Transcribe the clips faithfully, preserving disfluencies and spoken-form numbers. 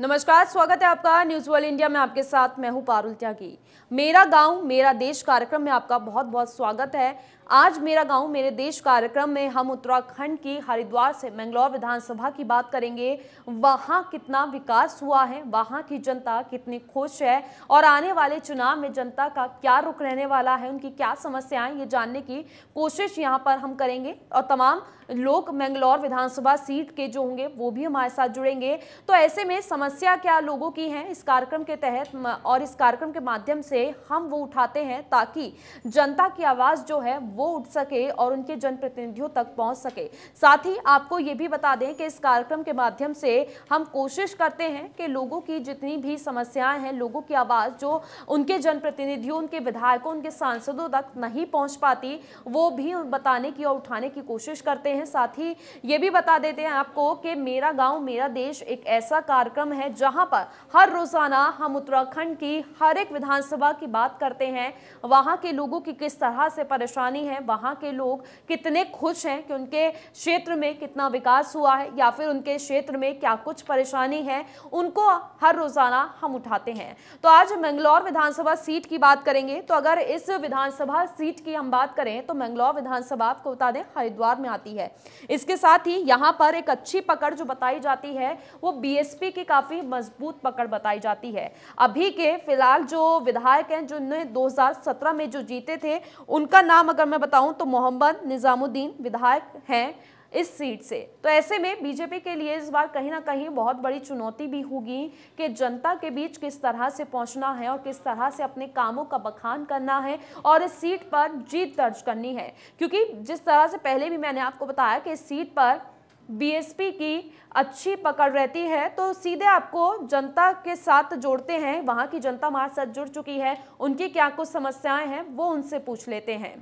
नमस्कार, स्वागत है आपका न्यूज वर्ल्ड इंडिया में। आपके साथ मैं हूं पारुल त्यागी। मेरा गांव मेरा देश कार्यक्रम में आपका बहुत बहुत स्वागत है। आज मेरा गांव मेरे देश कार्यक्रम में हम उत्तराखंड की हरिद्वार से मंगलौर विधानसभा की बात करेंगे। वहां कितना विकास हुआ है, वहां की जनता कितनी खुश है और आने वाले चुनाव में जनता का क्या रुख रहने वाला है, उनकी क्या समस्याएं, ये जानने की कोशिश यहां पर हम करेंगे। और तमाम लोग मंगलौर विधानसभा सीट के जो होंगे वो भी हमारे साथ जुड़ेंगे। तो ऐसे में समस्या क्या लोगों की है इस कार्यक्रम के तहत और इस कार्यक्रम के माध्यम से हम वो उठाते हैं ताकि जनता की आवाज जो है वो उठ सके और उनके जनप्रतिनिधियों तक पहुंच सके। साथ ही आपको ये भी बता दें कि इस कार्यक्रम के माध्यम से हम कोशिश करते हैं कि लोगों की जितनी भी समस्याएं हैं, लोगों की आवाज जो उनके जनप्रतिनिधियों, उनके विधायकों, उनके सांसदों तक नहीं पहुंच पाती, वो भी बताने की और उठाने की कोशिश करते हैं। साथ ही ये भी बता देते हैं आपको कि मेरा गांव मेरा देश एक ऐसा कार्यक्रम है जहां पर हर रोजाना हम उत्तराखंड की हर एक विधानसभा की बात करते हैं। वहां के लोगों की किस तरह से परेशानी है, वहां के लोग कितने खुश हैं कि उनके क्षेत्र में कितना विकास हुआ है या फिर उनके क्षेत्र में क्या कुछ परेशानी है, उनको हर रोजाना हम उठाते हैं। तो आज मंगलौर विधानसभा सीट की बात करेंगे। तो अगर इस विधानसभा सीट की हम बात करें तो मंगलौर विधानसभा आपको बता दें हरिद्वार में आती है। इसके साथ ही यहां पर एक अच्छी पकड़ जो बताई जाती है वो बीएसपी की काफी मजबूत पकड़ बताई जाती है। अभी के फिलहाल जो विधायक हैं जो दो हज़ार सत्रह में जो जीते थे, उनका नाम अगर मैं बताऊं तो मोहम्मद निजामुद्दीन विधायक हैं इस सीट से। तो ऐसे में बीजेपी के लिए इस बार कहीं ना कहीं बहुत बड़ी चुनौती भी होगी कि जनता के बीच किस तरह से पहुंचना है और किस तरह से अपने कामों का बखान करना है और इस सीट पर जीत दर्ज करनी है। क्योंकि जिस तरह से पहले भी मैंने आपको बताया कि इस सीट पर बीएसपी की अच्छी पकड़ रहती है, तो सीधे आपको जनता के साथ जोड़ते हैं। वहां की जनता हमारे साथ जुड़ चुकी है, उनकी क्या कुछ समस्याएं हैं वो उनसे पूछ लेते हैं।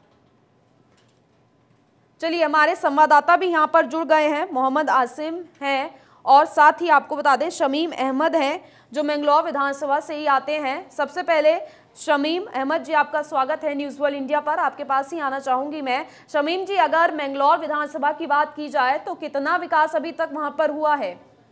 चलिए, हमारे संवाददाता भी यहाँ पर जुड़ गए हैं, मोहम्मद आसिम हैं और साथ ही आपको बता दें शमीम अहमद हैं जो मंगलौर विधानसभा से ही आते हैं। सबसे पहले शमीम अहमद जी, आपका स्वागत है न्यूज वर्ल्ड इंडिया पर। आपके पास ही आना चाहूंगी मैं। शमीम जी, अगर मंगलौर विधानसभा की बात की जाए तो कितना विकास अभी तक वहां पर हुआ है?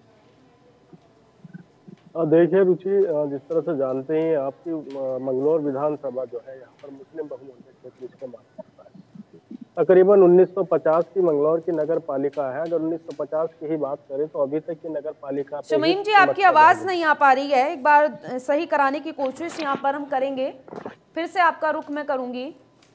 देखिए रुचि, जिस तरह से जानते हैं आपकी मंगलौर विधानसभा जो है यहाँ पर मुस्लिम बहुमत क्षेत्र इसको माना जाता है। तकरीबन उन्नीस सौ पचास की मंगलौर की नगर पालिका है। अगर उन्नीस सौ पचास की ही बात करें तो अभी तक की नगर पालिका। शमीम जी, आपकी आवाज नहीं आ पा रही है, एक बार सही कराने की कोशिश यहाँ पर हम करेंगे। फिर से आपका रुख मैं करूंगी।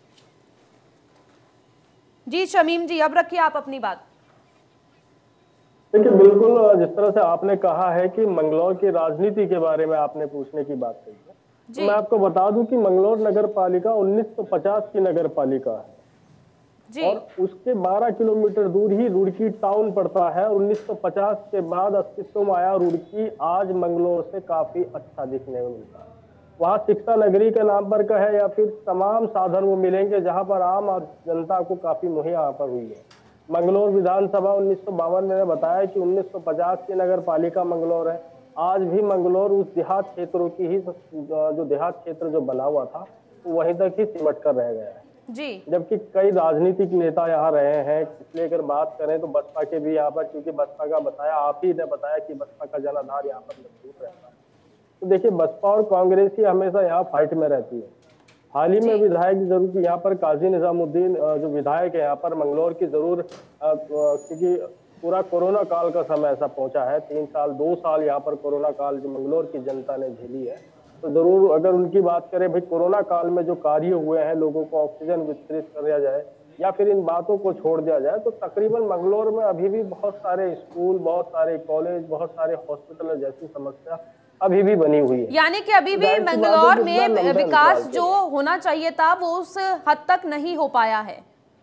जी शमीम जी, अब रखिए आप अपनी बात। देखिए, बिल्कुल जिस तरह से आपने कहा है कि मंगलौर की राजनीति के बारे में आपने पूछने की बात कही है, तो मैं आपको बता दूं कि मंगलौर नगर पालिका उन्नीस सौ पचास की नगर पालिका है जी। और उसके बारह किलोमीटर दूर ही रुड़की टाउन पड़ता है। उन्नीस सौ पचास के बाद अस्तित्व में आया रुड़की आज मंगलौर से काफी अच्छा दिखने में मिलता है। वहाँ शिक्षा नगरी के नाम पर कहे या फिर तमाम साधन वो मिलेंगे जहाँ पर आम जनता को काफी मुहैया यहाँ पर हुई है। मंगलौर विधानसभा उन्नीस सौ बावन में बताया कि उन्नीस सौ पचास की नगर पालिका मंगलौर है। आज भी मंगलौर उस देहात क्षेत्रों की ही जो देहात क्षेत्र जो बना हुआ था वो वहीं तक ही सिमट कर रह गया है जी। जबकि कई राजनीतिक नेता यहाँ रहे हैं। इसलिए अगर बात करें तो बसपा के भी यहाँ पर, क्योंकि बसपा का बताया, आप ही ने बताया कि बसपा का जनाधार यहाँ पर मजबूत रहता है। तो देखिए, बसपा और कांग्रेस ही हमेशा यहाँ फाइट में रहती है। हाल ही में विधायक जरूर यहाँ पर काजी निजामुद्दीन जो विधायक है यहाँ पर मंगलौर की जरूर, क्योंकि पूरा कोरोना काल का समय ऐसा पहुंचा है, तीन साल दो साल यहाँ पर कोरोना काल जो मंगलौर की जनता ने झेली है, तो जरूर अगर उनकी बात करें भाई कोरोना काल में जो कार्य हुए हैं, लोगों को ऑक्सीजन वितरित कर दिया जाए या फिर इन बातों को छोड़ दिया जाए, तो तकरीबन मंगलौर में अभी भी बहुत सारे स्कूल, बहुत सारे कॉलेज, बहुत सारे हॉस्पिटल जैसी समस्या अभी भी बनी हुई है। यानी कि अभी भी मंगलौर में विकास जो होना चाहिए था वो उस हद तक नहीं हो पाया है।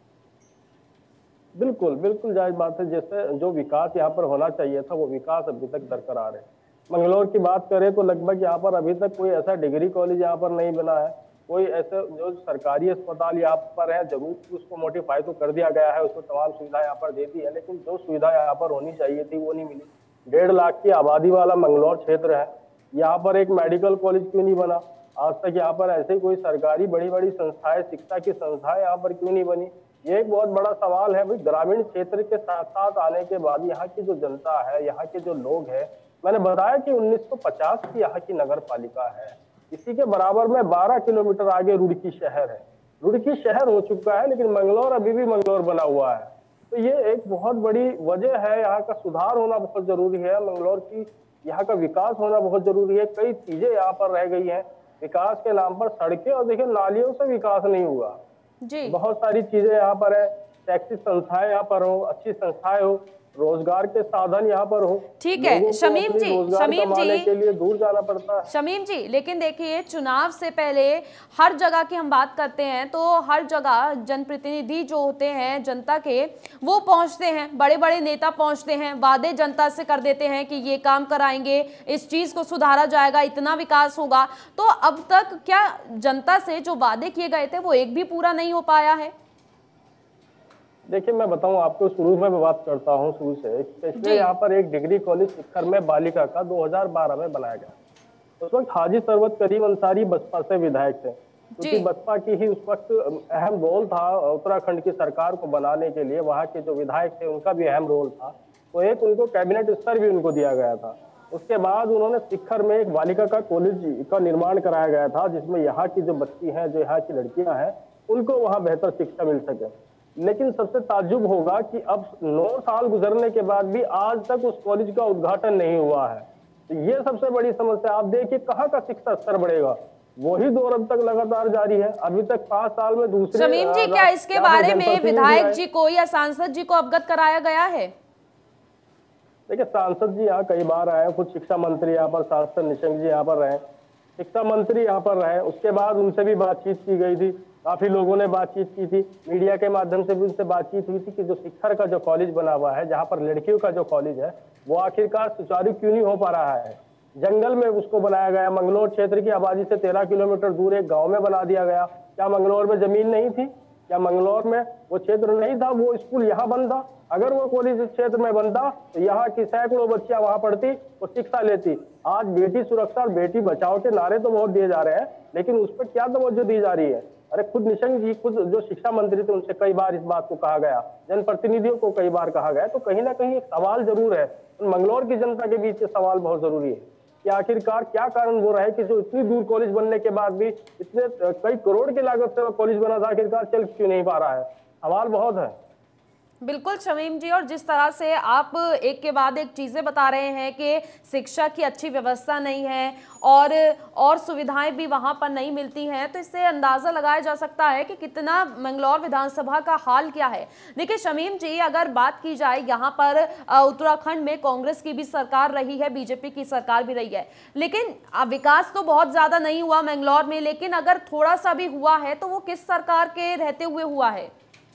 बिल्कुल बिल्कुल जायज बात है। जैसे जो विकास यहाँ पर होना चाहिए था वो विकास अभी तक बरकरार है। मंगलौर की बात करें तो लगभग यहाँ पर अभी तक कोई ऐसा डिग्री कॉलेज यहाँ पर नहीं बना है। कोई ऐसे जो सरकारी अस्पताल यहाँ पर है, जरूर उसको मॉडिफाई तो कर दिया गया है, उसको तमाम सुविधा यहाँ पर दे दी है, लेकिन जो सुविधा यहाँ पर होनी चाहिए थी वो नहीं मिली। डेढ़ लाख की आबादी वाला मंगलौर क्षेत्र है, यहाँ पर एक मेडिकल कॉलेज क्यों नहीं बना? आज तक यहाँ पर ऐसे कोई सरकारी बड़ी बड़ी संस्थाएं, शिक्षा की संस्थाएं यहाँ पर क्यों नहीं बनी? ये एक बहुत बड़ा सवाल है। भाई, ग्रामीण क्षेत्र के साथ साथ आने के बाद यहाँ की जो जनता है, यहाँ के जो लोग हैं, मैंने बताया कि उन्नीस सौ पचास की यहाँ की नगर पालिका है। इसी के बराबर में बारह किलोमीटर आगे रुड़की शहर है। रुड़की शहर हो चुका है, लेकिन मंगलौर अभी भी मंगलौर बना हुआ है। तो ये एक बहुत बड़ी वजह है। यहाँ का सुधार होना बहुत जरूरी है। मंगलौर की यहाँ का विकास होना बहुत जरूरी है। कई चीजें यहाँ पर रह गई हैं विकास के नाम पर। सड़कें और देखिए नालियों से विकास नहीं हुआ जी। बहुत सारी चीजें यहाँ पर है। शैक्षिक संस्थाएं यहाँ पर हो, अच्छी संस्थाएं हो, रोजगार के साधन यहाँ पर हो। ठीक है शमीम जी, शमीम जी के लिए दूर जाना पड़ता है। शमीम जी, लेकिन देखिए चुनाव से पहले हर जगह की हम बात करते हैं तो हर जगह जनप्रतिनिधि जो होते हैं जनता के, वो पहुंचते हैं, बड़े बड़े नेता पहुंचते हैं, वादे जनता से कर देते हैं कि ये काम कराएंगे, इस चीज को सुधारा जाएगा, इतना विकास होगा। तो अब तक क्या जनता से जो वादे किए गए थे वो एक भी पूरा नहीं हो पाया है? देखिए मैं बताऊं आपको, शुरू में मैं बात करता हूं शुरू से। स्पेशली यहाँ पर एक डिग्री कॉलेज शिखर में बालिका का दो हज़ार बारह में बनाया गया। उस वक्त हाजी सरवत करीम अंसारी बसपा से विधायक थे, क्योंकि बसपा की ही उस वक्त अहम रोल था उत्तराखंड की सरकार को बनाने के लिए। वहाँ के जो विधायक थे उनका भी अहम रोल था, तो एक उनको कैबिनेट स्तर भी उनको दिया गया था। उसके बाद उन्होंने शिखर में एक बालिका का कॉलेज का निर्माण कराया गया था, जिसमें यहाँ की जो बच्ची हैं, जो यहाँ की लड़कियां हैं, उनको वहाँ बेहतर शिक्षा मिल सके। लेकिन सबसे ताज्जुब होगा कि अब नौ साल गुजरने के बाद भी आज तक उस कॉलेज का उद्घाटन नहीं हुआ है। तो ये सबसे बड़ी समस्या। आप देखिए कहाँ का शिक्षा स्तर बढ़ेगा, वही दौर अब तक लगातार जारी है। अभी तक पांच साल में दूसरे। शमीम जी, क्या इसके बारे में विधायक जी को या सांसद जी को अवगत कराया गया है? देखिए सांसद जी यहाँ कई बार आए, खुद शिक्षा मंत्री यहाँ पर सांसद निशंक जी यहाँ पर रहे, शिक्षा मंत्री यहाँ पर रहे। उसके बाद उनसे भी बातचीत की गई थी, काफी लोगों ने बातचीत की थी, मीडिया के माध्यम से भी उनसे बातचीत हुई थी कि जो शिखर का जो कॉलेज बना हुआ है, जहाँ पर लड़कियों का जो कॉलेज है, वो आखिरकार सुचारू क्यों नहीं हो पा रहा है। जंगल में उसको बनाया गया, मंगलौर क्षेत्र की आबादी से तेरह किलोमीटर दूर एक गाँव में बना दिया गया। क्या मंगलौर में जमीन नहीं थी? क्या मंगलौर में वो क्षेत्र नहीं था? वो स्कूल यहाँ बंद था। अगर वो कॉलेज इस क्षेत्र में बनता तो यहाँ की सैकड़ों बच्चियां वहां पढ़ती और शिक्षा लेती। आज बेटी सुरक्षा और बेटी बचाओ के नारे तो बहुत दिए जा रहे हैं, लेकिन उस पर क्या तवज्जो दी जा रही है? अरे खुद निशंक जी, खुद जो शिक्षा मंत्री थे, उनसे कई बार इस बात को कहा गया, जनप्रतिनिधियों को कई बार कहा गया। तो कहीं ना कहीं एक सवाल जरूर है, मंगलौर की जनता के बीच ये सवाल बहुत जरूरी है कि आखिरकार क्या कारण वो रहे कि जो इतनी दूर कॉलेज बनने के बाद भी इतने कई करोड़ की लागत से कॉलेज बना था, आखिरकार चल क्यों नहीं पा रहा है? सवाल बहुत है। बिल्कुल शमीम जी, और जिस तरह से आप एक के बाद एक चीज़ें बता रहे हैं कि शिक्षा की अच्छी व्यवस्था नहीं है और और सुविधाएं भी वहां पर नहीं मिलती हैं, तो इससे अंदाज़ा लगाया जा सकता है कि कितना मंगलौर विधानसभा का हाल क्या है। देखिए शमीम जी, अगर बात की जाए यहाँ पर उत्तराखंड में कांग्रेस की भी सरकार रही है, बीजेपी की सरकार भी रही है, लेकिन विकास तो बहुत ज़्यादा नहीं हुआ मंगलौर में। लेकिन अगर थोड़ा सा भी हुआ है तो वो किस सरकार के रहते हुए हुआ है?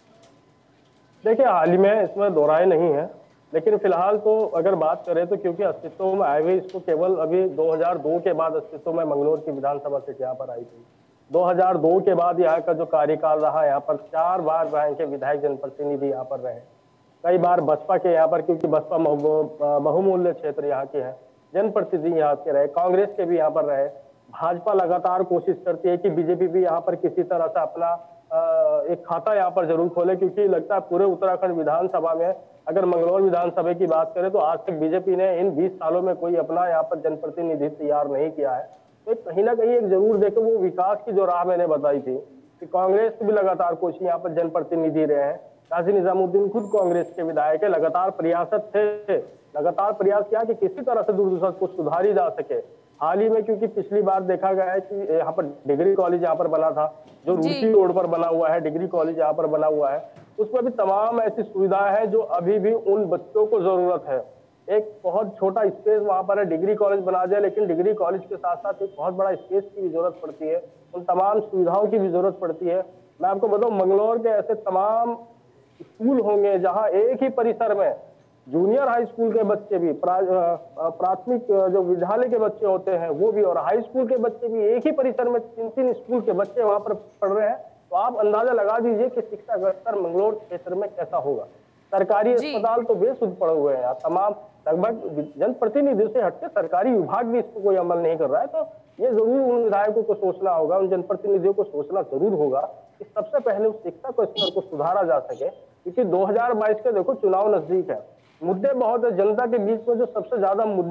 देखिए हाल ही में इसमें दोहराए नहीं है, लेकिन फिलहाल तो अगर बात करें तो क्योंकि अस्तित्व में आए हुए इसको केवल अभी दो हज़ार दो के बाद अस्तित्व में मंगलौर की विधानसभा सीट यहाँ पर आई थी। दो हज़ार दो के बाद यहाँ का जो कार्यकाल रहा, यहाँ पर चार बार यहाँ के विधायक जनप्रतिनिधि यहाँ पर रहे। कई बार बसपा के यहाँ पर, क्योंकि बसपा बहुमूल्य क्षेत्र यहाँ के है, जनप्रतिनिधि यहाँ के रहे, कांग्रेस के भी यहाँ पर रहे। भाजपा लगातार कोशिश करती है कि बीजेपी भी यहाँ पर किसी तरह से अपना एक खाता यहाँ पर जरूर खोले, क्योंकि लगता है पूरे उत्तराखंड विधानसभा में अगर मंगलौर विधानसभा की बात करें तो आज तक बीजेपी ने इन बीस सालों में कोई अपना यहाँ पर जनप्रतिनिधि तैयार नहीं किया है। तो कहीं ना कहीं एक जरूर देखो, वो विकास की जो राह मैंने बताई थी कि कांग्रेस भी लगातार कोशिश यहाँ पर जनप्रतिनिधि रहे हैं। काजी निजामुद्दीन खुद कांग्रेस के विधायक है, लगातार प्रयासत थे, लगातार प्रयास किया कि किसी तरह से दूर को सुधारी जा सके। हाल ही में क्योंकि पिछली बार देखा गया है कि यहाँ पर डिग्री कॉलेज यहाँ पर बना था, जो रुड़की रोड पर बना हुआ है, डिग्री कॉलेज यहाँ पर बना हुआ है, उसमें भी तमाम ऐसी सुविधाएं हैं जो अभी भी उन बच्चों को जरूरत है। एक बहुत छोटा स्पेस वहाँ पर है, डिग्री कॉलेज बना दिया, लेकिन डिग्री कॉलेज के साथ साथ एक बहुत बड़ा स्पेस की भी जरूरत पड़ती है, उन तमाम सुविधाओं की भी जरूरत पड़ती है। मैं आपको बताऊं, मंगलौर के ऐसे तमाम स्कूल होंगे जहाँ एक ही परिसर में जूनियर हाई स्कूल के बच्चे भी, प्राथमिक जो विद्यालय के बच्चे होते हैं वो भी, और हाई स्कूल के बच्चे भी एक ही परिसर में तीन तीन स्कूल के बच्चे वहां पर पढ़ रहे हैं। तो आप अंदाजा लगा दीजिए कि शिक्षा का स्तर मंगलौर क्षेत्र में कैसा होगा। सरकारी अस्पताल तो बेसुध पड़े हुए हैं, तमाम लगभग जनप्रतिनिधियों से हटके सरकारी विभाग भी इसको कोई अमल नहीं कर रहा है। तो ये जरूर उन विधायकों को सोचना होगा, उन जनप्रतिनिधियों को सोचना जरूर होगा कि सबसे पहले उस शिक्षा को स्तर को सुधारा जा सके, क्योंकि दो हजार बाईस के देखो चुनाव नजदीक है, मुद्दे बहुत है। जनता के बीच में जो सबसे ज्यादा मुद्दे हैं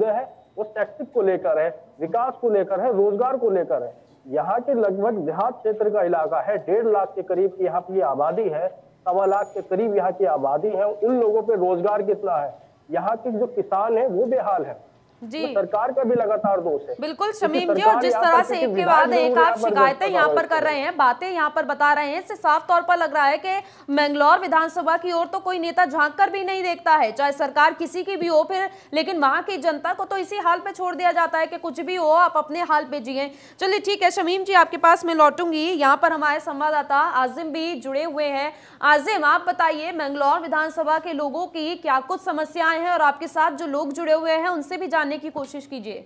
वो शैक्षिक को लेकर है, विकास को लेकर है, रोजगार को लेकर है। यहाँ के लगभग देहात क्षेत्र का इलाका है, डेढ़ लाख के करीब की यहाँ की आबादी है, सवा लाख के करीब यहाँ की आबादी है। उन लोगों पे रोजगार कितना है? यहाँ के जो किसान है वो बेहाल है। जी, तो सरकार का भी लगातार दोष है। बिल्कुल शमीम जी, और जिस तरह से एक के बाद एक आप शिकायतें यहाँ पर कर रहे हैं, बातें यहाँ पर बता रहे हैं, इससे साफ तौर पर लग रहा है कि मैंगलोर विधानसभा की ओर तो कोई नेता झांक कर भी नहीं देखता है, चाहे सरकार किसी की भी हो फिर, लेकिन वहां की जनता को तो इसी हाल पे छोड़ दिया जाता है कि कुछ भी हो आप अपने हाल पे जिए। चलिए ठीक है शमीम जी, आपके पास मैं लौटूंगी। यहाँ पर हमारे संवाददाता आजिम भी जुड़े हुए हैं। आजिम, आप बताइए मैंगलोर विधानसभा के लोगों की क्या कुछ समस्याएं हैं, और आपके साथ जो लोग जुड़े हुए हैं उनसे भी जानने की कोशिश कीजिए।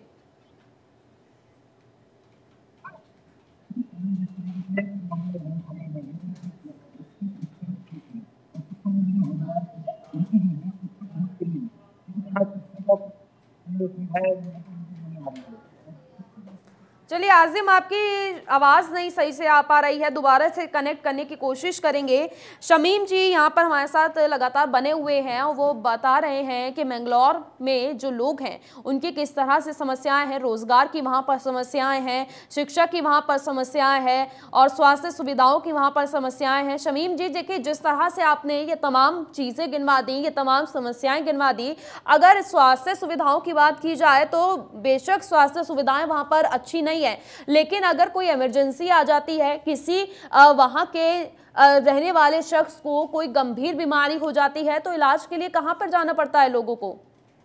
चलिए आजिम, आपकी आवाज़ नहीं सही से आ पा रही है, दोबारा से कनेक्ट करने की कोशिश करेंगे। शमीम जी यहाँ पर हमारे साथ लगातार बने हुए हैं और वो बता रहे हैं कि मैंगलोर में जो लोग हैं उनकी किस तरह से समस्याएं हैं, रोज़गार की वहाँ पर समस्याएं हैं, शिक्षा की वहाँ पर समस्याएं हैं, और स्वास्थ्य सुविधाओं की वहाँ पर समस्याएं हैं। शमीम जी देखिए, जिस तरह से आपने ये तमाम चीज़ें गिनवा दी, ये तमाम समस्याएँ गिनवा दी, अगर स्वास्थ्य सुविधाओं की बात की जाए तो बेशक स्वास्थ्य सुविधाएँ वहाँ पर अच्छी नहीं है, लेकिन अगर कोई इमरजेंसी आ जाती है, किसी वहां के रहने वाले शख्स को कोई गंभीर बीमारी हो जाती है, तो इलाज के लिए कहां पर जाना पड़ता है लोगों को?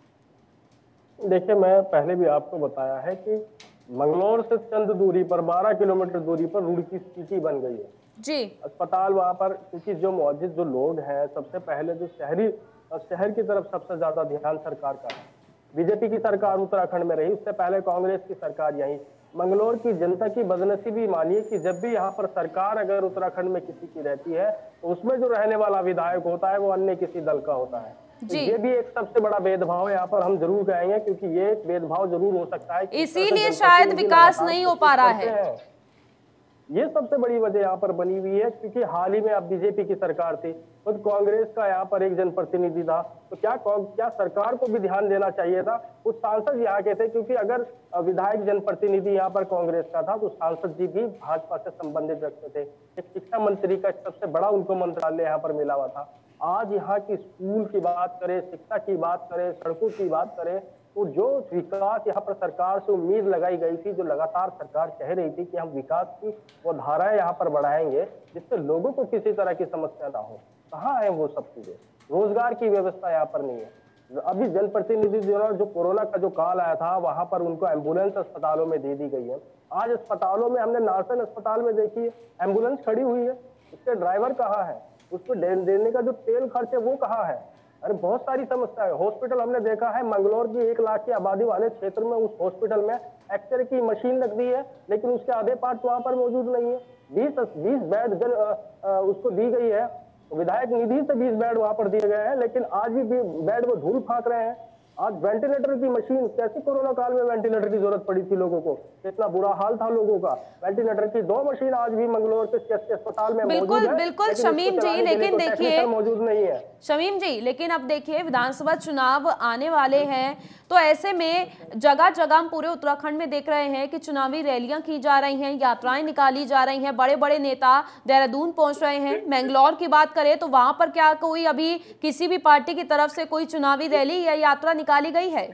देखिए, मैं पहले भी आपको बताया है कि मंगलौर से चंद दूरी पर, बारह किलोमीटर दूरी पर रुड़की सिटी बन गई है जी। अस्पताल वहां पर, क्योंकि जो मौजूद जो लोग हैं, सबसे पहले जो शहरी शहर की तरफ सबसे ज्यादा ध्यान सरकार का है। बीजेपी की सरकार उत्तराखंड में रही, उससे पहले कांग्रेस की सरकार यहीं। मंगलौर की जनता की बदनसीबी मानिए कि जब भी यहाँ पर सरकार अगर उत्तराखंड में किसी की रहती है तो उसमें जो रहने वाला विधायक होता है वो अन्य किसी दल का होता है। तो ये भी एक सबसे बड़ा भेदभाव यहाँ पर हम जरूर कहेंगे, क्योंकि ये एक भेदभाव जरूर हो सकता है, इसीलिए शायद विकास नहीं हो पा रहा है। ये सबसे बड़ी वजह यहाँ पर बनी हुई है, क्योंकि हाल ही में अब बीजेपी की सरकार थी, खुद तो कांग्रेस का यहाँ पर एक जनप्रतिनिधि था, तो क्या क्या सरकार को भी ध्यान देना चाहिए था। कुछ सांसद यहाँ के थे, क्योंकि अगर विधायक जनप्रतिनिधि यहाँ पर कांग्रेस का था तो सांसद जी भी भाजपा से संबंधित रखते थे। एक शिक्षा मंत्री का सबसे बड़ा उनको मंत्रालय यहाँ पर मिला हुआ था। आज यहाँ की स्कूल की बात करें, शिक्षा की बात करें, सड़कों की बात करें, तो जो विकास यहाँ पर सरकार से उम्मीद लगाई गई थी, जो लगातार सरकार कह रही थी कि हम विकास की वो धाराएं यहाँ पर बढ़ाएंगे जिससे लोगों को किसी तरह की समस्या ना हो, कहाँ है वो सब चीजें? रोजगार की व्यवस्था यहाँ पर नहीं है। अभी जनप्रतिनिधि जो जो कोरोना का जो काल आया था, वहां पर उनको एम्बुलेंस अस्पतालों में दे दी गई है। आज अस्पतालों में हमने नार्सन अस्पताल में देखी है, एम्बुलेंस खड़ी हुई है, उसके ड्राइवर कहाँ है, उसको देने का जो तेल खर्च है वो कहाँ है? अरे बहुत सारी समस्या है। हॉस्पिटल हमने देखा है, मंगलौर की एक लाख की आबादी वाले क्षेत्र में उस हॉस्पिटल में एक्सरे की मशीन लग दी है, लेकिन उसके आधे पार्ट वहां पर मौजूद नहीं है। बीस बीस बेड जन आ, आ, उसको दी गई है, विधायक निधि से बीस बेड वहां पर दिए गए हैं, लेकिन आज भी बेड वो धूल फाक रहे हैं। आज वेंटिलेटर की मशीन, कैसे कोरोना काल में वेंटिलेटर की जरूरत पड़ी थी लोगों को, कितना बुरा हाल था लोगों का। वेंटिलेटर की दो मशीन आज भी मंगलौर के सीएससी अस्पताल में बिल्कुल मौजूद है, बिल्कुल शमीम जी, लेकिन देखिए मौजूद नहीं है शमीम जी, लेकिन अब देखिए विधानसभा चुनाव आने वाले हैं, तो ऐसे में जगह जगह हम पूरे उत्तराखंड में देख रहे हैं कि चुनावी रैलियां की जा रही हैं, यात्राएं निकाली जा रही हैं, बड़े बड़े नेता देहरादून पहुंच रहे हैं। मैंगलोर की बात करें तो वहां पर क्या कोई अभी किसी भी पार्टी की तरफ से कोई चुनावी रैली या यात्रा निकाली गई है?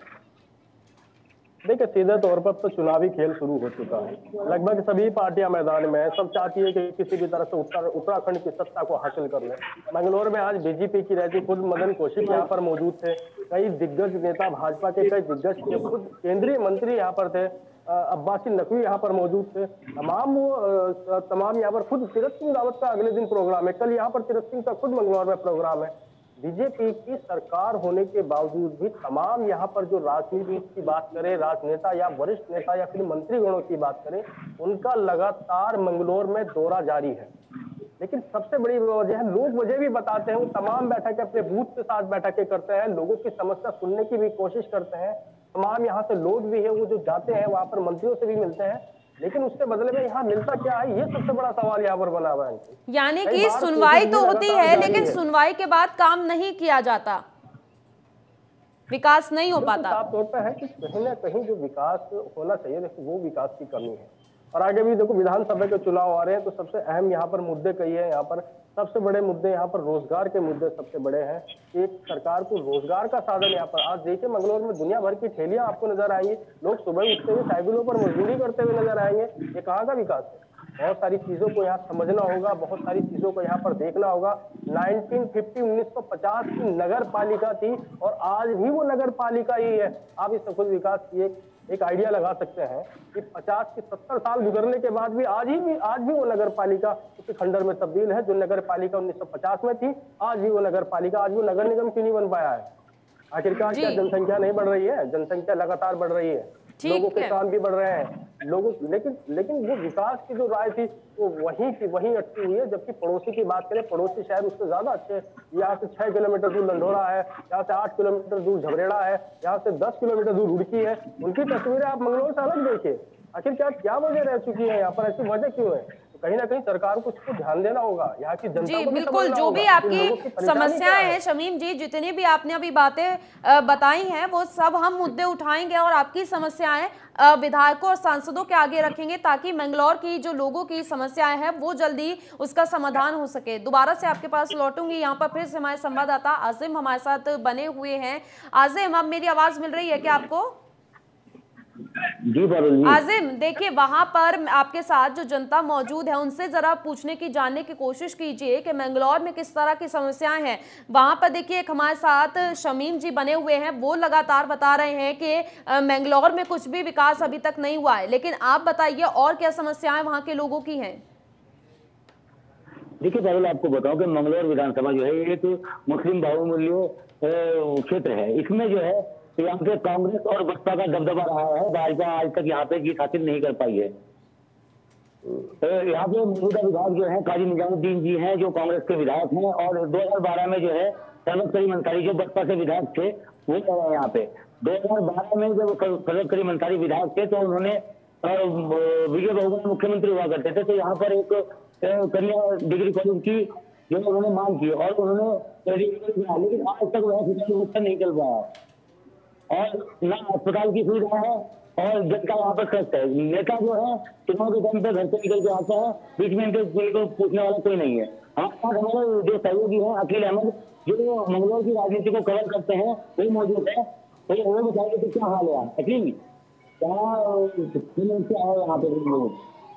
देखिए, सीधे तौर पर तो चुनावी खेल शुरू हो चुका है। लगभग सभी पार्टियां मैदान में है, सब चाहती है कि किसी भी तरह से उत्तर उत्तराखंड की सत्ता को हासिल कर ले। मंगलौर में आज बीजेपी की रहती, खुद मदन कौशिक यहाँ पर मौजूद थे, कई दिग्गज नेता भाजपा के कई दिग्गज खुद केंद्रीय मंत्री यहाँ पर थे, अब्बासी नकवी यहाँ पर मौजूद थे। तमाम वो तमाम यहाँ पर खुद तीरथ सिंह रावत का अगले दिन प्रोग्राम है, कल यहाँ पर तीरथ सिंह का खुद मंगलौर में प्रोग्राम है। बीजेपी की सरकार होने के बावजूद भी तमाम यहाँ पर जो राजनीति की बात करें, राजनेता या वरिष्ठ नेता या फिर मंत्रीगणों की बात करें, उनका लगातार मंगलौर में दौरा जारी है। लेकिन सबसे बड़ी वजह है, लोग मुझे भी बताते हैं, वो तमाम बैठकें अपने बूथ के साथ बैठकें करते हैं, लोगों की समस्या सुनने की भी कोशिश करते हैं। तमाम यहाँ से लोग भी है, वो जो जाते हैं वहां पर मंत्रियों से भी मिलते हैं, लेकिन उसके बदले में यहाँ मिलता क्या है, ये सबसे बड़ा सवाल यहाँ पर बना हुआ है। यानी कि सुनवाई तो होती है, लेकिन सुनवाई के बाद काम नहीं किया जाता। विकास नहीं हो पाता। साफ तौर पर है कि कहीं ना कहीं जो विकास होना चाहिए, देखो वो विकास की कमी है। और आगे भी देखो विधानसभा के चुनाव आ रहे हैं, तो सबसे अहम यहाँ पर मुद्दे कई है। यहाँ पर सबसे बड़े मुद्दे यहाँ पर रोजगार के मुद्दे सबसे बड़े हैं। एक सरकार को रोजगार का साधन यहाँ पर, आज देखिए मंगलौर में दुनिया भर की ठेलियां आपको नजर आएंगी, लोग सुबह उठते हुए साइकिलों पर मजदूरी करते हुए नजर आएंगे। ये कहाँ का विकास है? बहुत सारी चीजों को यहाँ समझना होगा, बहुत सारी चीजों को यहाँ पर देखना होगा। नाइनटीन फिफ्टी उन्नीस सौ पचास की नगर पालिका थी और आज भी वो नगर पालिका ही है। आप इस खुद विकास की एक, एक आइडिया लगा सकते हैं कि पचास की सत्तर साल गुजरने के बाद भी आज ही भी आज भी वो नगर पालिका उसी खंडर में तब्दील है जो नगर पालिका उन्नीस सौ पचास में थी। आज भी वो नगर पालिका, आज वो नगर निगम क्यों नहीं बन पाया है? आखिरकार क्या जनसंख्या नहीं बढ़ रही है? जनसंख्या लगातार बढ़ रही है, लोगों के काम भी बढ़ रहे हैं लोगों, लेकिन लेकिन वो विकास की जो राय थी वो वहीं की वहीं अटकी हुई है। जबकि पड़ोसी की बात करें, पड़ोसी शहर उससे ज्यादा अच्छे, यहाँ से छह किलोमीटर दूर लंढोरा है, यहाँ से आठ किलोमीटर दूर झबरेड़ा है, यहाँ से दस किलोमीटर दूर रुड़की है। उनकी तस्वीरें आप मंगलौर से अलग देखिए। आखिर क्या क्या वजह रह चुकी है यहाँ पर? ऐसी वजह क्यों है? तो कहीं ना कहीं सरकार को उसको ध्यान देना होगा, यहाँ की जनता जी को भी बिल्कुल। जो भी आपकी समस्याएं हैं शमीम जी, जितनी भी आपने अभी बातें बताई हैं वो सब हम मुद्दे उठाएंगे और आपकी समस्याएं विधायकों और सांसदों के आगे रखेंगे ताकि मंगलौर की जो लोगों की समस्याएं हैं वो जल्दी उसका समाधान हो सके। दोबारा से आपके पास लौटूंगी। यहाँ पर फिर से हमारे संवाददाता आजिम हमारे साथ बने हुए हैं। आजिम, अब मेरी आवाज मिल रही है क्या आपको? जी जी। आजिम, देखिए वहां पर आपके साथ जो जनता मौजूद है उनसे जरा पूछने की, जानने की कोशिश कीजिए कि मंगलौर में किस तरह की समस्याएं हैं। वहां पर देखिए एक हमारे साथ शमीम जी बने हुए हैं, वो लगातार बता रहे हैं कि मंगलौर में कुछ भी विकास अभी तक नहीं हुआ है, लेकिन आप बताइए और क्या समस्याएं वहां के लोगों की हैं? देखिए पारुल, आपको बताऊं कि मंगलौर विधानसभा जो है एक मुस्लिम बाहुल्य क्षेत्र है। इसमें जो है यहाँ पे कांग्रेस और बसपा का दबदबा रहा है। भाजपा आज तक यहाँ पे जीत हासिल नहीं कर पाई है। तो यहाँ पे मौजूदा विधायक जो है काजी निजामुद्दीन जी हैं, जो कांग्रेस के विधायक हैं, और दो हजार बारह में जो है सरवत करीम अंसारी जो बसपा से विधायक थे वो है यहाँ पे। दो हजार बारह में जब सरवत करीम अंसारी विधायक थे तो उन्होंने विजय बहुगुणा मुख्यमंत्री हुआ करते थे, तो यहाँ पर एक कन्या डिग्री कॉलेज की जो उन्होंने मांग की और उन्होंने, लेकिन आज तक वह सुचारू रूप से नहीं चल पाया और ना अस्पताल की सुविधा है और जनता वहाँ पर खर्च है। नेता जो है चुनाव के टाइम पे घर से निकल के आता है, बीच में इनके को पूछने वाला कोई नहीं है। हमारे हमारे जो सहयोगी हैं अकील अहमद, जो मंगलौर की राजनीति को कवर करते हैं, वही मौजूद है। तो वो बताइए तो क्या हाल है अकील, क्या क्या है यहाँ पे लोग?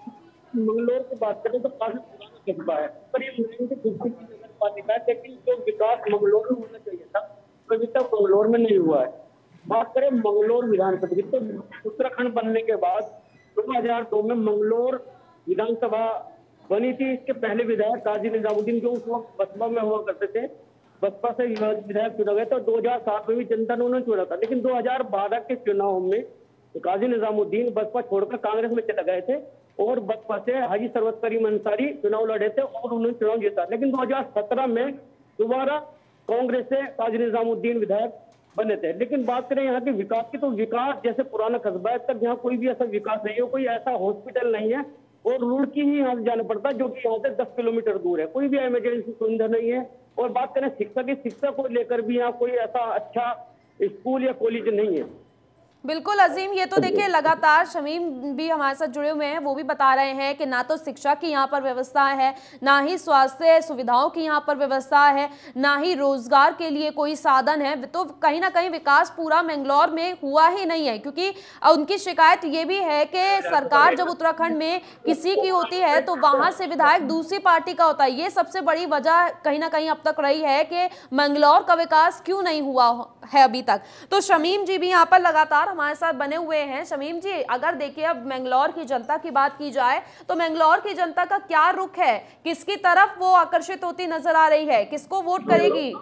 मंगलौर की बात करें तो काफी पुराना कस्बा है, पर ये नगर पालिका है, लेकिन जो विकास मंगलौर में होना चाहिए था कभी तक मंगलौर में नहीं हुआ है। बात करें मंगलौर विधानसभा की तो उत्तराखंड बनने के बाद दो हजार दो में मंगलौर विधानसभा बनी थी। इसके पहले विधायक काजी निजामुद्दीन जो उस वक्त बसपा में हुआ करते थे, बसपा से विधायक चुना गए, तो दो हजार सात में भी जनता ने उन्हें चुना था। लेकिन दो हजार बारह के चुनाव में काजी निजामुद्दीन बसपा छोड़कर कांग्रेस में चले गए थे और बसपा से हाजी सरवत करीम अंसारी चुनाव लड़े थे और उन्होंने चुनाव जीता। लेकिन दो हजार सत्रह में दोबारा कांग्रेस से काजी निजामुद्दीन विधायक बने थे। लेकिन बात करें यहाँ के विकास की तो विकास जैसे पुराना कस्बा है तक यहाँ कोई भी ऐसा विकास नहीं है, कोई ऐसा हॉस्पिटल नहीं है और रुड़की ही यहाँ से जाना पड़ता है जो कि यहाँ से दस किलोमीटर दूर है। कोई भी इमरजेंसी सुविधा नहीं है। और बात करें शिक्षा की, शिक्षा को लेकर भी यहाँ कोई ऐसा अच्छा स्कूल या कॉलेज नहीं है। बिल्कुल अजीम, ये तो देखिए लगातार शमीम भी हमारे साथ जुड़े हुए हैं, वो भी बता रहे हैं कि ना तो शिक्षा की यहाँ पर व्यवस्था है, ना ही स्वास्थ्य सुविधाओं की यहाँ पर व्यवस्था है, ना ही रोजगार के लिए कोई साधन है। तो कहीं ना कहीं विकास पूरा मंगलौर में हुआ ही नहीं है। क्योंकि उनकी शिकायत ये भी है कि सरकार जब उत्तराखंड में किसी की होती है तो वहां से विधायक दूसरी पार्टी का होता है। ये सबसे बड़ी वजह कहीं ना कहीं अब तक रही है कि मंगलौर का विकास क्यों नहीं हुआ है अभी तक। तो शमीम जी भी यहाँ पर लगातार हमारे साथ बने हुए हैं। शमीम जी, अगर देखिए अब मंगलौर की जनता की बात की जाए तो मंगलौर की जनता का क्या रुख है, किसकी तरफ वो आकर्षित होती नजर आ रही है, किसको वोट करेगी?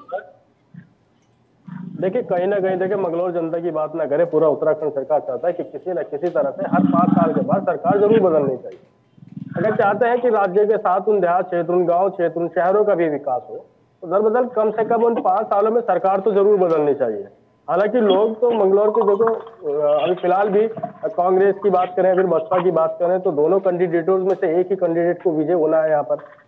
देखिए कहीं ना कहीं देखिए मंगलौर जनता की बात ना करे, पूरा उत्तराखंड सरकार चाहता है कि किसी न किसी तरह से हर पांच साल के बाद सरकार जरूर बदलनी चाहिए। अगर चाहते हैं कि राज्य के साथ उन देहात क्षेत्र, उन गाँव क्षेत्र, उन शहरों का भी विकास हो तो दरबदल कम से कम उन पांच सालों में सरकार तो जरूर बदलनी चाहिए। हालांकि लोग तो मंगलौर के देखो अभी फिलहाल भी कांग्रेस की बात करें फिर बसपा की बात करें तो दोनों कैंडिडेटों में से एक ही कैंडिडेट को विजय होना है यहाँ पर।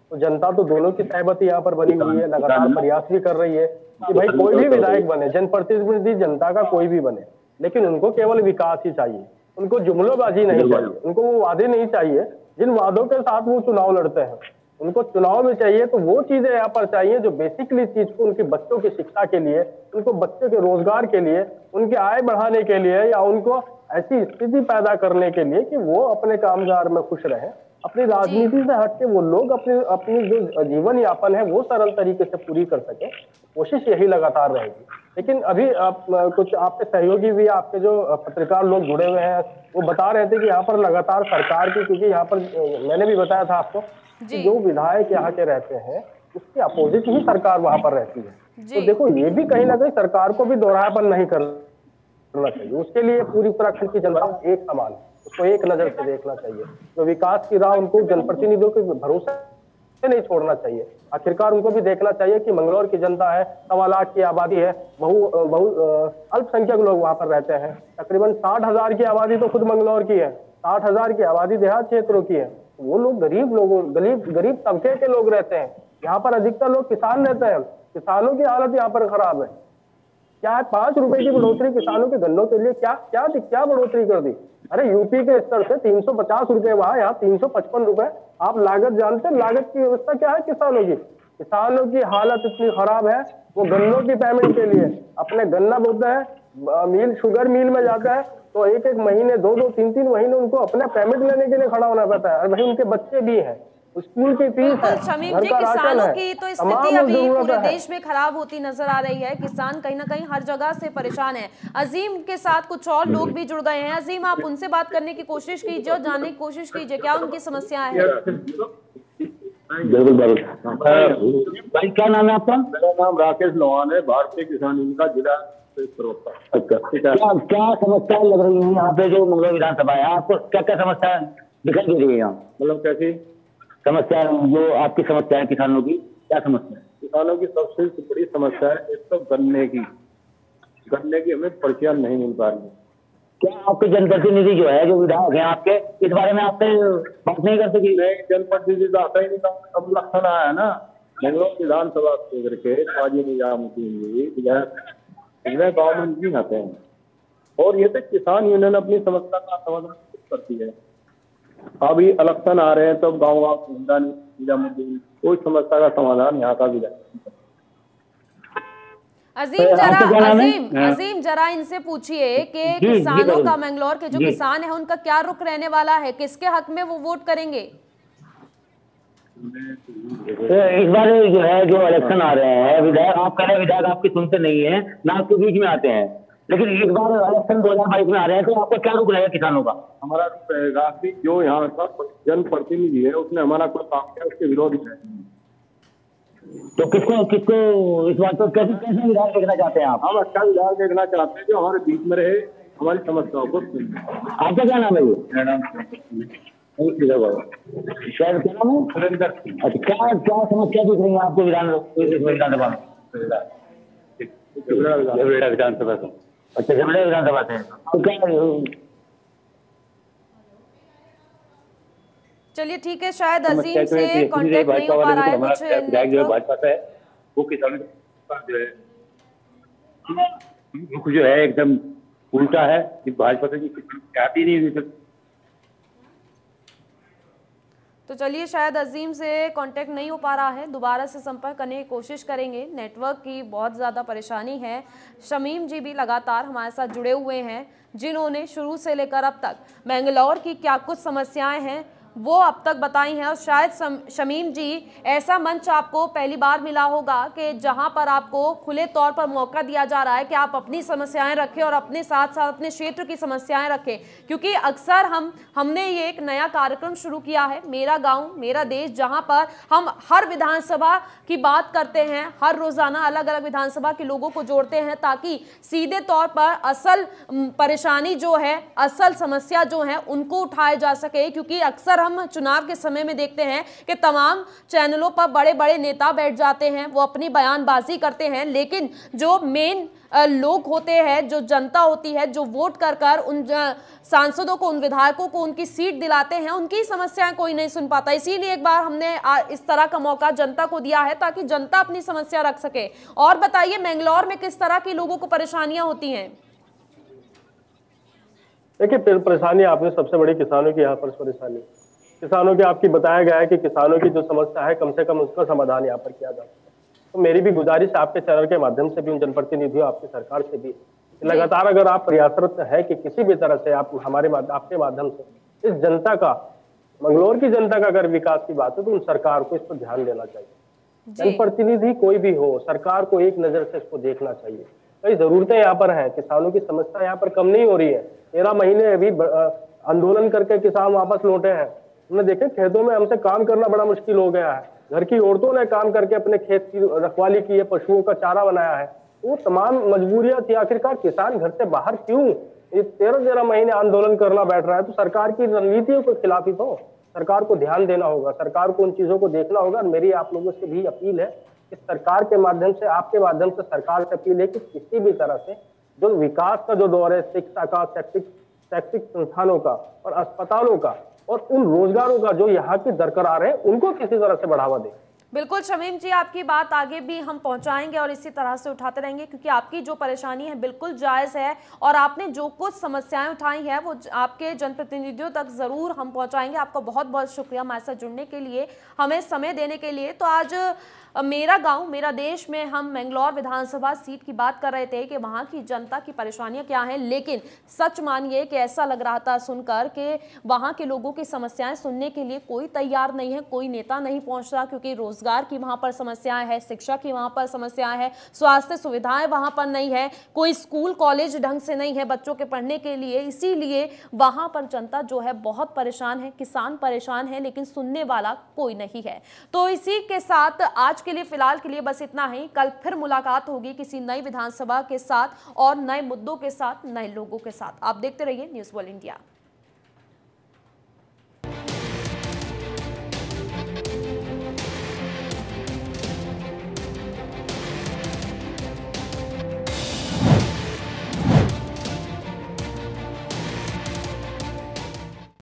तो जनता तो दोनों की सहमति यहाँ पर बनी हुई है, लगातार प्रयास भी कर रही है कि भाई कोई भी विधायक बने, जनप्रतिनिधि जनता का कोई भी बने, लेकिन उनको केवल विकास ही चाहिए, उनको जुमलोबाजी नहीं चाहिए, उनको वो वादे नहीं चाहिए जिन वादों के साथ वो चुनाव लड़ते हैं। उनको चुनाव में चाहिए तो वो चीजें यहाँ पर चाहिए जो बेसिकली चीज को उनके बच्चों की शिक्षा के लिए, उनको बच्चों के रोजगार के लिए, उनकी आय बढ़ाने के लिए, या उनको ऐसी स्थिति पैदा करने के लिए कि वो अपने कामगार में खुश रहें, अपनी राजनीति से हटके वो लोग अपनी अपनी जो जीवन यापन है वो सरल तरीके से पूरी कर सके। कोशिश यही लगातार रहेगी। लेकिन अभी आप, कुछ आपके सहयोगी भी, आपके जो पत्रकार लोग जुड़े हुए हैं, वो बता रहे थे कि यहाँ पर लगातार सरकार की, क्योंकि यहाँ पर मैंने भी बताया था आपको कि जो विधायक यहाँ के रहते हैं उसके अपोजिट ही सरकार वहां पर रहती है। तो देखो ये भी कहीं ना कहीं सरकार को भी दोहरापन नहीं करना चाहिए। उसके लिए पूरी उत्तराखंड की जनता एक समान है, उसको एक नजर से देखना चाहिए। तो विकास की राह उनको जनप्रतिनिधियों के भरोसे नहीं छोड़ना चाहिए। आखिरकार उनको भी देखना चाहिए कि मंगलौर की जनता है, सवा लाख की आबादी है, बहु बहु अल्पसंख्यक लोग वहां पर रहते हैं। तकरीबन साठ हजार की आबादी तो खुद मंगलौर की है, साठ हजार की आबादी देहात क्षेत्रों की है। वो लोग गरीब लोगों गरीब गरीब तबके के लोग रहते हैं। यहाँ पर अधिकतर लोग किसान रहते हैं, किसानों की हालत यहाँ पर खराब है। क्या है, पांच रुपए की बढ़ोतरी किसानों के गन्नों के लिए क्या क्या क्या बढ़ोतरी कर दी? अरे यूपी के स्तर से तीन सौ पचास रुपए वहां, यहाँ तीन सौ पचपन रुपए। आप लागत जानते हैं, लागत की व्यवस्था क्या है किसानों की? किसानों की हालत इतनी खराब है, वो गन्नों की पेमेंट के लिए अपने गन्ना बोता है, मिल शुगर मिल में जाता है, तो एक एक महीने, दो दो तीन तीन महीने उनको अपना पेमेंट लेने के लिए खड़ा होना पड़ता है। और भाई उनके बच्चे भी हैं, स्कूल की फीस है, शमीम घर जी, का राशन किसानों है, की तो तमाम स्थिति अभी जरूरतें पूरे हैं। देश में खराब होती नजर आ रही है। किसान कहीं ना कहीं हर जगह से परेशान है। अजीम के साथ कुछ और लोग भी जुड़ गए हैं। अजीम, आप उनसे बात करने की कोशिश कीजिए और जानने की कोशिश कीजिए क्या उनकी समस्याएं हैं। बिल्कुल बिल्कुल। भाई क्या नाम है आपका? मेरा नाम राकेश लोहान है, भारतीय किसान यूनियन का जिला प्रवक्ता। अच्छा, क्या क्या समस्या लग रही है यहाँ पे जो मंगलौर विधानसभा है? आपको क्या क्या समस्या दिखाई दे रही है यहाँ? मतलब कैसी समस्या जो आपकी समस्या है किसानों की, क्या समस्या है? किसानों की सबसे बड़ी समस्या है एक तो गन्ने की गन्ने की हमें पर्चियां नहीं मिल पा रही। क्या आपके जनप्रतिनिधि जो है, जो विधायक है आपके, इस बारे में आपसे बात नहीं कर सकी? नहीं, जनप्रतिनिधि तो आता ही नहीं था। अब लक्षण आया है ना, मंगलौर विधानसभा क्षेत्र के काजी निजामुद्दीन विधायक गाँव में नहीं आते हैं, और ये तो किसान यूनियन अपनी समस्या का समाधान करती है। अभी इलेक्शन आ रहे हैं तो गाँव गाँव निजामुद्दीन कोई समस्या का समाधान यहाँ का विधायक। अजीम जरा अजीम अजीम जरा इनसे पूछिए कि किसानों का, मंगलौर के जो किसान है उनका क्या रुख रहने वाला है, किसके हक में वो वोट करेंगे? इस बार जो है जो इलेक्शन आ रहे हैं, विधायक आप कह रहे हैं विधायक आपकी सुनते नहीं है, ना आपके बीच में आते हैं, लेकिन इस बार इलेक्शन दो हजार बाईस में आ रहे हैं तो आपका क्या रुख रहेगा किसानों का? हमारा रुख रहेगा कि जो यहाँ का जनप्रतिनिधि है उसने हमारा कोई काम किया उसके विरोध में। तो किसको किसको इस बात पर कैसे कैसे विधायक देखना चाहते हैं आप? हम अच्छा विधायक देखना चाहते हैं जो हमारे बीच में रहे, हमारी समस्याओं को सुने। आपका क्या नाम है? ये मेरा नाम शायद क्या नाम है? सुरेंद्र। अच्छा, क्या क्या समस्या दिख रही है आपको विधान विधानसभा में? विधानसभा से। अच्छा, झगड़े विधानसभा से। तो क्या, चलिए ठीक है, शायद अजीम से कांटेक्ट नहीं हो पा रहा है। कुछ जो भाजपा का है वो किसानों का जो है मुख जो है एकदम उल्टा है कि भाजपा से चाहती नहीं। तो चलिए, शायद अजीम से कांटेक्ट नहीं हो पा रहा है, दोबारा से संपर्क करने की कोशिश करेंगे। नेटवर्क की बहुत ज़्यादा परेशानी है। शमीम जी भी लगातार हमारे साथ जुड़े हुए हैं, जिन्होंने शुरू से लेकर अब तक मंगलौर की क्या कुछ समस्याएं हैं वो अब तक बताई हैं। और शायद शमीम जी, ऐसा मंच आपको पहली बार मिला होगा कि जहां पर आपको खुले तौर पर मौका दिया जा रहा है कि आप अपनी समस्याएं रखें और अपने साथ साथ अपने क्षेत्र की समस्याएं रखें। क्योंकि अक्सर हम हमने ये एक नया कार्यक्रम शुरू किया है, मेरा गांव मेरा देश, जहां पर हम हर विधानसभा की बात करते हैं, हर रोजाना अलग अलग विधानसभा के लोगों को जोड़ते हैं ताकि सीधे तौर पर असल परेशानी जो है, असल समस्या जो है उनको उठाया जा सके। क्योंकि अक्सर हम चुनाव के समय में देखते हैं कि तमाम चैनलों पर बड़े बड़े नेता बैठ जाते हैं, वो अपनी बयानबाजी करते हैं, लेकिन जो मेन लोग होते हैं, जो जनता होती है, जो वोट कर कर उन सांसदों को, उन विधायकों को उनकी सीट दिलाते हैं, उनकी समस्याएं कोई नहीं सुन पाता। इसीलिए एक बार हमने इस तरह का मौका जनता को दिया है ताकि जनता अपनी समस्या रख सके। और बताइए, मैंगलोर में किस तरह की लोगों को परेशानियां होती हैं? देखिए, परेशानी आपने सबसे बड़ी किसानों की यहाँ पर परेशानी, किसानों की आपकी बताया गया है कि किसानों की जो समस्या है कम से कम उसका समाधान यहाँ पर किया जा सकता है। तो मेरी भी गुजारिश आपके चैनल के माध्यम से भी, उन जनप्रतिनिधियों, आपकी सरकार से भी लगातार अगर आप प्रयासरत है कि किसी भी तरह से आप हमारे आपके माध्यम से इस जनता का, मंगलौर की जनता का अगर विकास की बात है तो उन सरकार को इस पर ध्यान देना चाहिए। जनप्रतिनिधि कोई भी हो, सरकार को एक नजर से इसको देखना चाहिए। कई जरूरतें यहाँ पर है, किसानों की समस्या यहाँ पर कम नहीं हो रही है। तेरह महीने अभी आंदोलन करके किसान वापस लौटे हैं। हमने देखे खेतों में हमसे काम करना बड़ा मुश्किल हो गया है। घर की औरतों ने काम करके अपने खेत की रखवाली की है, पशुओं का चारा बनाया है। वो तमाम मजबूरियां थी। आखिरकार किसान घर से बाहर क्यों ये तेरह तेरह महीने आंदोलन करना बैठ रहा है? तो सरकार की रणनीतियों के खिलाफ ही तो सरकार को ध्यान देना होगा, सरकार को उन चीजों को देखना होगा। मेरी आप लोगों से भी अपील है कि सरकार के माध्यम से, आपके माध्यम से सरकार से अपील है कि किसी भी तरह से जो विकास का जो दौर है, शिक्षा का, शैक्षिक शैक्षिक संस्थानों का और अस्पतालों का और उन रोजगारों का जो यहाँ की दरकरार है, उनको किसी तरह से बढ़ावा दे। बिल्कुल शमीम जी, आपकी बात आगे भी हम पहुंचाएंगे और इसी तरह से उठाते रहेंगे, क्योंकि आपकी जो परेशानी है बिल्कुल जायज़ है और आपने जो कुछ समस्याएं उठाई हैं वो आपके जनप्रतिनिधियों तक ज़रूर हम पहुंचाएंगे। आपका बहुत बहुत शुक्रिया हमारे साथ जुड़ने के लिए, हमें समय देने के लिए। तो आज मेरा गांव मेरा देश में हम मैंगलोर विधानसभा सीट की बात कर रहे थे कि वहां की जनता की परेशानियां क्या हैं, लेकिन सच मानिए कि ऐसा लग रहा था सुनकर कि वहां के लोगों की समस्याएं सुनने के लिए कोई तैयार नहीं है, कोई नेता नहीं पहुंच रहा, क्योंकि रोजगार की वहां पर समस्याएं है, शिक्षा की वहां पर समस्याएं है, स्वास्थ्य सुविधाएं वहां पर नहीं है, कोई स्कूल कॉलेज ढंग से नहीं है बच्चों के पढ़ने के लिए। इसीलिए वहां पर जनता जो है बहुत परेशान है, किसान परेशान है, लेकिन सुनने वाला कोई नहीं है। तो इसी के साथ आज के लिए फिलहाल के लिए बस इतना ही। कल फिर मुलाकात होगी किसी नई विधानसभा के साथ और नए मुद्दों के साथ, नए लोगों के साथ। आप देखते रहिए न्यूज़ वर्ल्ड इंडिया।